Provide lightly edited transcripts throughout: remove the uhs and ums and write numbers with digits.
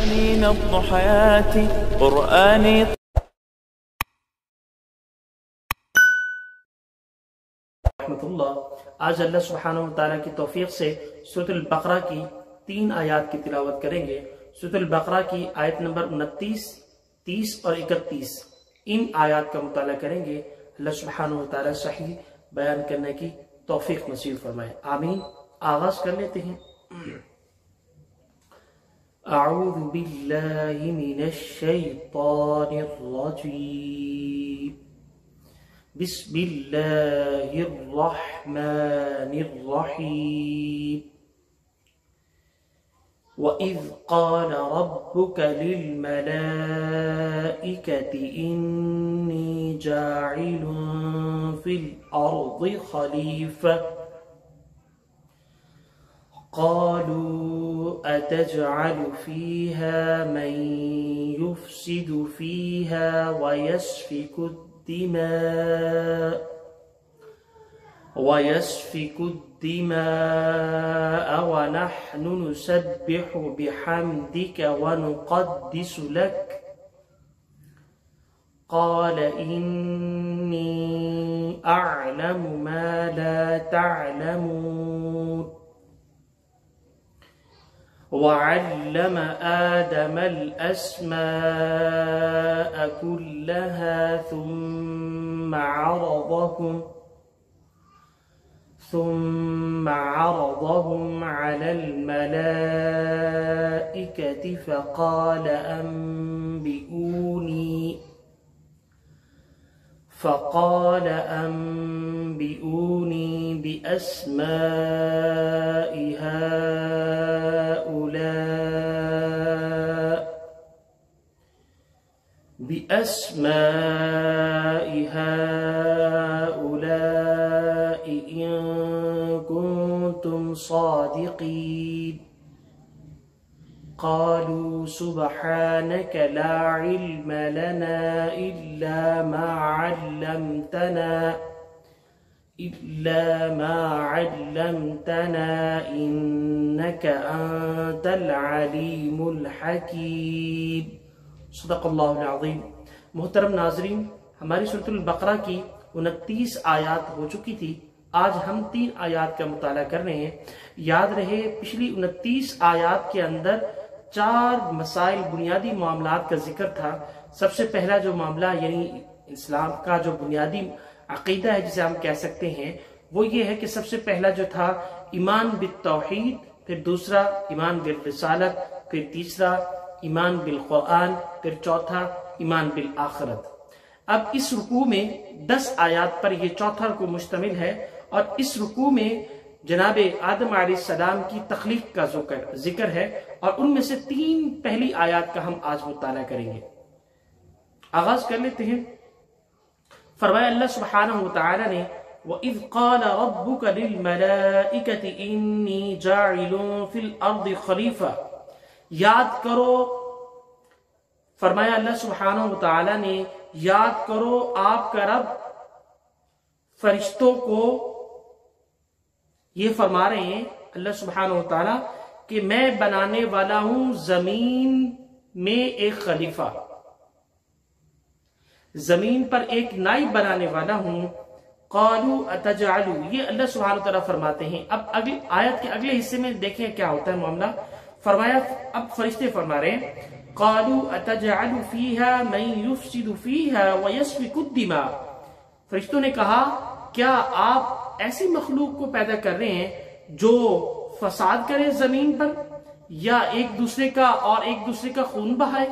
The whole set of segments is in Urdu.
نبض حياتي قرآني. رحمت اللہ. آج اللہ سبحانہ وتعالی کی توفیق سے سورۃ البقرہ کی 3 آیات کی تلاوت کریں گے. سورۃ البقرہ کی آیت نمبر 29، 30 اور 31 ان آیات کا مطالعہ کریں گے. اللہ سبحانہ وتعالی صحیح بیان کرنے کی توفیق نصیب فرمائے. آمین. آغاز کر لیتے ہیں. اعوذ باللہ من الشیطان الرجیم. بسم اللہ الرحمن الرحیم. وَإِذْ قَالَ رَبُّكَ لِلْمَلَائِكَةِ إِنِّي جَاعِلٌ فِي الْأَرْضِ خَلِيفَةً قالوا أتجعل فيها من يفسد فيها ويسفك الدماء ونحن نسبح بحمدك ونقدس لك قال إني أعلم ما لا تعلمون. وعلم آدم الأسماء كلها ثم عرضهم على الملائكة فقال أنبئوني بأسماء هؤلاء إن كنتم صادقين. قالوا سبحانك لا علم لنا إلا ما علمتنا إنك أنت العليم الحكيم. صدق اللہ العظیم. محترم ناظرین، ہماری سورۃ البقرہ کی 29 آیات ہو چکی تھی. آج ہم 3 آیات کا مطالعہ کر رہے ہیں. یاد رہے پچھلی 29 آیات کے اندر 4 مسائل، بنیادی معاملات کا ذکر تھا. سب سے پہلا جو معاملہ یعنی اسلام کا جو بنیادی عقیدہ ہے جسے ہم کہہ سکتے ہیں، وہ یہ ہے کہ سب سے پہلا جو تھا ایمان بالتوحید، پھر دوسرا ایمان بالرسالت، پھر تیسرا ایمان بالقرآن، پھر چوتھا ایمان بالآخرت. اب اس رکوع میں 10 آیات پر یہ چوتھا رکوع مشتمل ہے، اور اس رکوع میں جناب آدم علیہ السلام کی تخلیق کا ذکر ہے، اور ان میں سے 3 پہلی آیات کا ہم آج مطالعہ کریں گے. آغاز کر لیتے ہیں. فرمایا اللہ سبحانہ وتعالی نے وَإِذْ قَالَ رَبُّكَ لِلْمَلَائِكَةِ إِنِّي جَاعِلٌ فِي الْأَرْضِ خَلِيفَةً. یاد کرو، فرمایا اللہ سبحانہ وتعالی نے، یاد کرو آپ کا رب فرشتوں کو یہ فرما رہے ہیں اللہ سبحانہ وتعالی کہ میں بنانے والا ہوں زمین میں ایک خلیفہ، زمین پر ایک نائب بنانے والا ہوں. قالوا اتجعلوا، یہ اللہ سبحانہ وتعالی فرماتے ہیں. اب آیت کے اگلے حصے میں دیکھیں کیا ہوتا ہے معاملہ. فرمایا اب فرشتے فرما رہے ہیں قالوا اتجعل فيها من يفسد فيها ويسفك الدماء. فرشتوں نے کہا کیا آپ ایسی مخلوق کو پیدا کر رہے ہیں جو فساد کرے زمین پر، یا ایک دوسرے کا خون بہائے.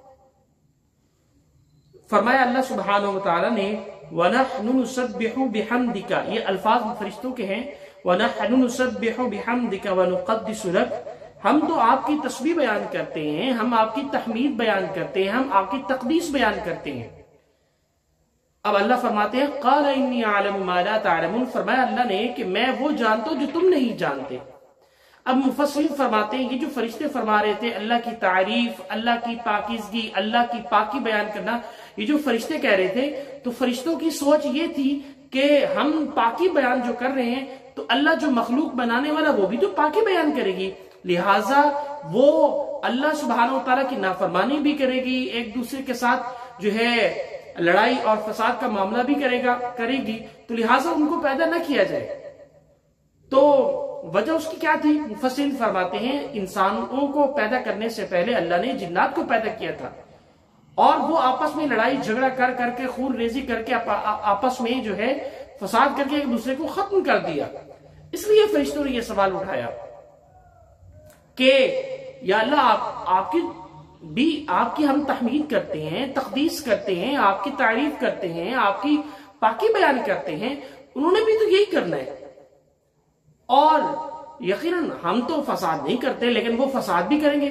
فرمایا اللہ سبحانہ وتعالی نے وَنَحْنُ نُسَبِّحُ بِحَمْدِكَ، یہ الفاظ فرشتوں کے ہیں. وَنَحْنُ نُسَبِّحُ بِحَمْدِكَ وَنُقَدِّسُ لَكَ، ہم تو آپ کی تسبیح بیان کرتے ہیں، ہم آپ کی تحمید بیان کرتے ہیں، ہم آپ کی تقدیس بیان کرتے ہیں. اب اللہ فرماتے ہیں قَالَ إِنِّي أَعْلَمُ مَا لَا تَعْلَمُونَ. فرمایا اللہ نے کہ میں وہ جانتا ہوں جو تم نہیں جانتے. اب مفسرین فرماتے ہیں یہ جو فرشتے فرما رہے تھے اللہ کی تعریف، اللہ کی پاکیزگی، اللہ کی پاکی بیان کرنا، یہ جو فرشتے کہہ رہے تھے تو فرشتوں کی سوچ یہ تھی کہ ہم پاکی بیان جو کر رہے ہیں تو اللہ جو مخلوق بنانے والا وہ بھی تو پاکی بیان کرے گی. لہٰذا وہ اللہ سبحانہ وتعالی کی نافرمانی بھی کرے گی، ایک دوسرے کے ساتھ جو ہے لڑائی اور فساد کا معاملہ بھی کرے گی، تو لہٰذا ان کو پیدا نہ کیا جائے۔ تو وجہ اس کی کیا تھی؟ مفسرین فرماتے ہیں انسانوں کو پیدا کرنے سے پہلے اللہ نے جنات کو پیدا کیا تھا، اور وہ آپس میں لڑائی جھگڑا کر کے خون ریزی کر کے آپس میں جو ہے فساد کر کے ایک دوسرے کو ختم کر دیا۔ اس لیے فرشتوں نے یہ سوال اٹھایا کہ یا اللہ آپ کی ہم تحمید کرتے ہیں، تقدیس کرتے ہیں، آپ کی تعریف کرتے ہیں، آپ کی پاکی بیان کرتے ہیں، انہوں نے بھی تو یہی کرنا ہے، اور یقیناً ہم تو فساد نہیں کرتے لیکن وہ فساد بھی کریں گے۔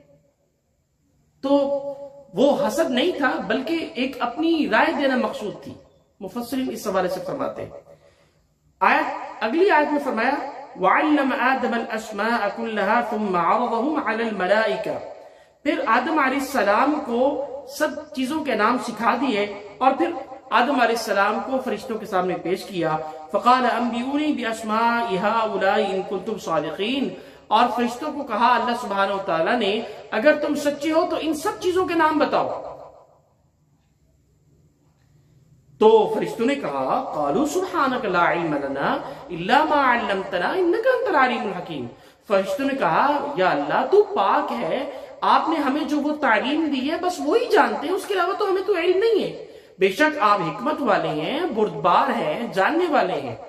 تو وہ حسد نہیں تھا بلکہ ایک اپنی رائے دینا مقصود تھی۔ مفسرین اس حوالے سے فرماتے ہیں، اگلی آیت میں فرمایا وَعَلَّمَ آدَمَ الْأَسْمَاءَ كُلَّهَا ثُمَّ عَرَضَهُمْ عَلَى الْمَلَائِكَةِ، پھر آدم علیہ السلام کو سب چیزوں کے نام سکھا دیے اور پھر آدم علیہ السلام کو فرشتوں کے سامنے پیش کیا۔ فَقَالَ أَنْبِئُونِي بِأَسْمَاءِ هَؤُلَاءِ إِن كُنتُمْ صَادِقِينَ، اور فرشتوں کو کہا اللہ سبحانہ وتعالی نے اگر تم سچے ہو تو ان سب چیزوں کے نام بتاؤ۔ تو فرشتوں نے کہا قالوا سبحانک لا علم لنا الا ما علمتنا انک انت العلیم الحکیم، فرشتوں نے کہا یا اللہ تو پاک ہے، آپ نے ہمیں جو وہ تعلیم دی ہے بس وہی جانتے ہیں، اس کے علاوہ تو ہمیں تو علم نہیں ہے، بے شک آپ حکمت والے ہیں، بردبار ہیں، جاننے والے ہیں۔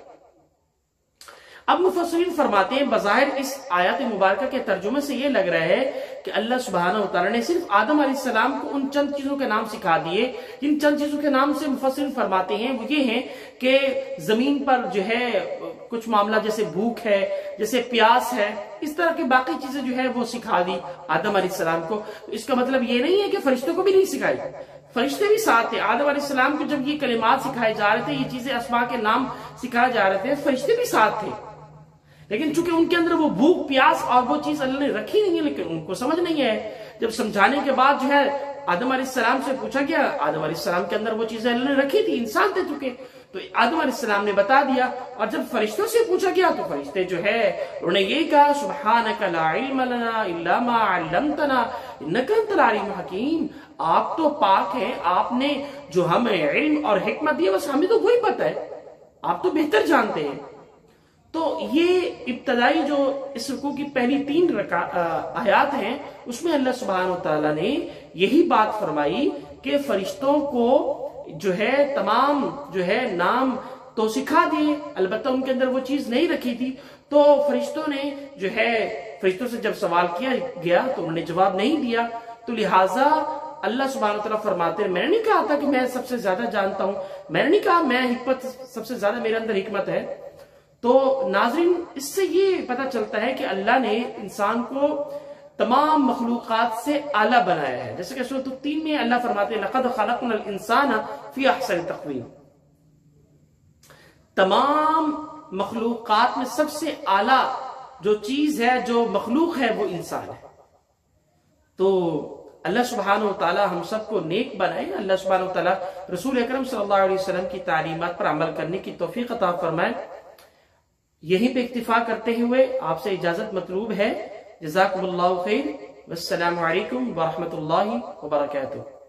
اب مفسرین فرماتے ہیں بظاہر اس آیات مبارکہ کے ترجمے سے یہ لگ رہا ہے کہ اللہ سبحانہ وتعالی نے صرف آدم علیہ السلام کو ان چند چیزوں کے نام سکھا دیے، جن چند چیزوں کے نام سے مفسرین فرماتے ہیں وہ یہ ہیں کہ زمین پر جو ہے کچھ معاملہ جیسے بھوک ہے، جیسے پیاس ہے، اس طرح کی باقی چیزیں جو ہے وہ سکھا دی آدم علیہ السلام کو۔ اس کا مطلب یہ نہیں ہے کہ فرشتوں کو بھی نہیں سکھائی، فرشتے بھی ساتھ تھے۔ آدم علیہ السلام کو جب یہ کلمات سکھائے جا رہے تھے، یہ چیزیں اسماء کے نام سکھائے جا رہے تھے، فرشتے بھی ساتھ تھے، لیکن چونکہ ان کے اندر وہ بھوک پیاس اور وہ چیز اللہ نے رکھی نہیں ہے، لیکن ان کو سمجھ نہیں ہے۔ جب سمجھانے کے بعد جو ہے آدم علیہ السلام سے پوچھا گیا، آدم علیہ السلام کے اندر وہ چیزیں اللہ نے رکھی تھی، انسان تھے چونکہ، تو آدم علیہ السلام نے بتا دیا۔ اور جب فرشتوں سے پوچھا گیا تو فرشتے جو ہے انہوں نے یہ کہا سبحانک لا علم لنا الا ما علمتنا انک انت العلیم الحکیم، آپ تو پاک ہیں، آپ نے جو ہمیں علم اور حکمت دی بس ہمیں تو وہی پتہ ہے، آپ تو بہتر جانتے ہیں۔ تو یہ ابتدائی جو اس رکوع کی پہلی 3 آیات ہیں اس میں اللہ سبحانہ وتعالی نے یہی بات فرمائی کہ فرشتوں کو جو ہے تمام جو ہے نام تو سکھا دیے، البتہ ان کے اندر وہ چیز نہیں رکھی تھی۔ تو فرشتوں نے جو ہے فرشتوں سے جب سوال کیا گیا تو انہوں نے جواب نہیں دیا، تو لہٰذا اللہ سبحانہ وتعالی فرماتے ہیں میں نے نہیں کہا تھا کہ میں سب سے زیادہ جانتا ہوں، میں نے نہیں کہا میں حکمت سب سے زیادہ میرے اندر حکمت ہے۔ تو ناظرین اس سے یہ پتہ چلتا ہے کہ اللہ نے انسان کو تمام مخلوقات سے اعلیٰ بنایا ہے، جیسے کہ سورۃ 3 میں اللہ فرماتے ہیں لَقَدْ خَلَقْنَا الْإِنسَانَ فِي أَحْسَنِ تَقْوِيمٍ، تمام مخلوقات میں سب سے اعلیٰ جو چیز ہے، جو مخلوق ہے، وہ انسان ہے۔ تو اللہ سبحانہ وتعالی ہم سب کو نیک بنائے، اللہ سبحانہ وتعالی رسول اکرم صلی اللہ علیہ وسلم کی تعلیمات پر عمل کرنے کی توفیق عطا فرمائے۔ یہیں پہ اکتفا کرتے ہوئے آپ سے اجازت مطلوب ہے۔ جزاکم اللہ خیر، والسلام علیکم ورحمۃ اللہ وبرکاتہ۔